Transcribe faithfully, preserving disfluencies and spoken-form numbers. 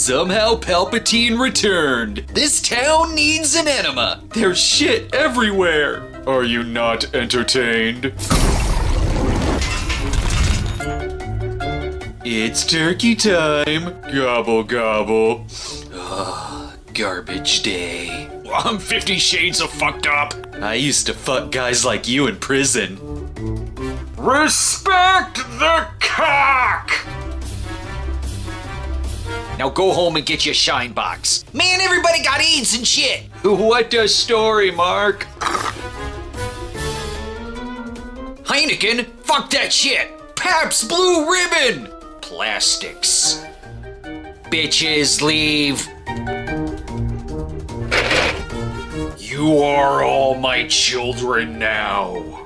Somehow Palpatine returned. This town needs an enema. There's shit everywhere. Are you not entertained? It's turkey time. Gobble gobble. Ah, garbage day. I'm fifty shades of fucked up. I used to fuck guys like you in prison. Respect the cock! Now go home and get your shine box. Man, everybody got AIDS and shit. What a story, Mark. Heineken, fuck that shit. Pabst Blue Ribbon. Plastics. Bitches, leave. You are all my children now.